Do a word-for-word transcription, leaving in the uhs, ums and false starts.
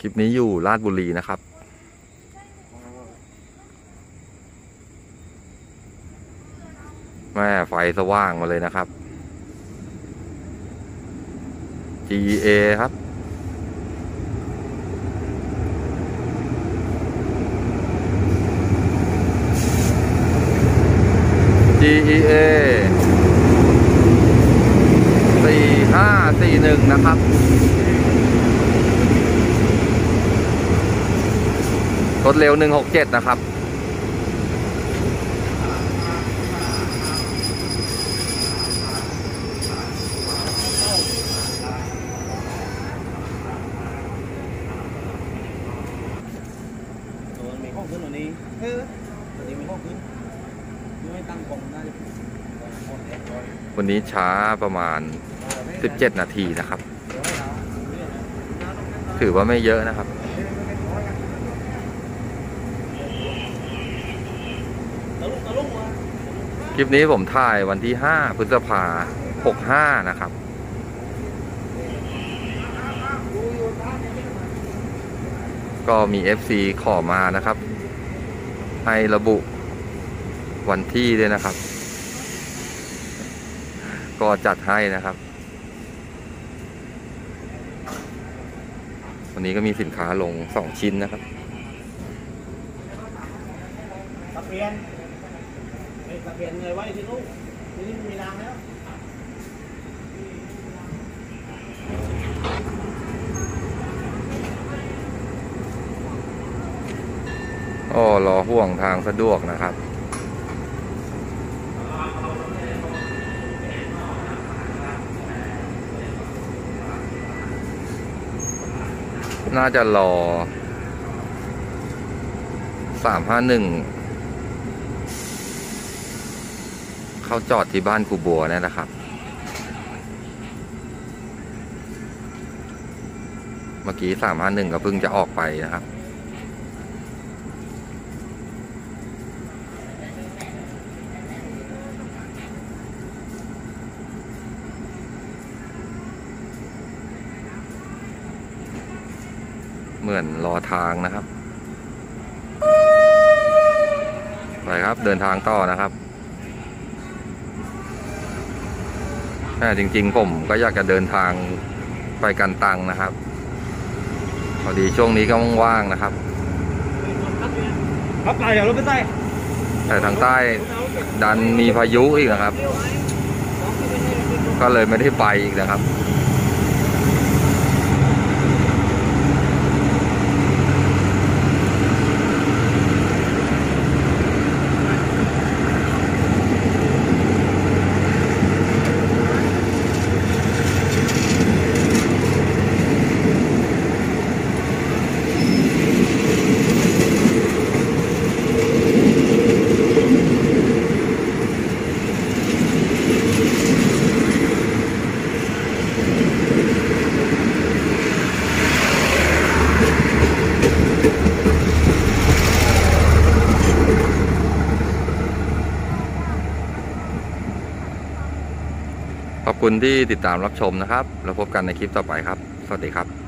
คลิปนี้อยู่ราชบุรีนะครับแม่ไฟสว่างมาเลยนะครับ จี เอ ครับ จี เอ สี่ห้าสี่หนึ่งนะครับรถเร็วหนึ่งหกเจ็ดนะครับมีห้องขึ้นวันนี้เออวันนี้มีห้องขึ้นไม่ตั้งกองน่าจะวันนี้ช้าประมาณสิบเจ็ดนาทีนะครับถือว่าไม่เยอะนะครับคลิปนี้ผมถ่ายวันที่ห้าพฤษภาหกห้านะครับก็มี เอฟ ซี ขอมานะครับให้ระบุวันที่ด้วยนะครับก็จัดให้นะครับวันนี้ก็มีสินค้าลงสองชิ้นนะครับตะเพียนตะเพียนเลยไว้ที่นู้นที่นี่มีรางแล้วอ๋อรอห่วงทางสะดวกนะครับน่าจะรอสามห้าหนึ่งเข้าจอดที่บ้านครูบัวเนี่ยนะครับเมื่อกี้สามห้าหนึ่งก็เพิ่งจะออกไปนะครับเหมือนรอทางนะครับไปครับเดินทางต่อนะครับแต่จริงๆผมก็อยากจะเดินทางไปกันตังนะครับพอดีช่วงนี้ก็ว่างๆนะครับครับไปเดี๋ยวรถไปใต้แต่ทางใต้ดันมีพายุอีกนะครับก็เลยไม่ได้ไปอีกนะครับขอบคุณที่ติดตามรับชมนะครับแล้วพบกันในคลิปต่อไปครับสวัสดีครับ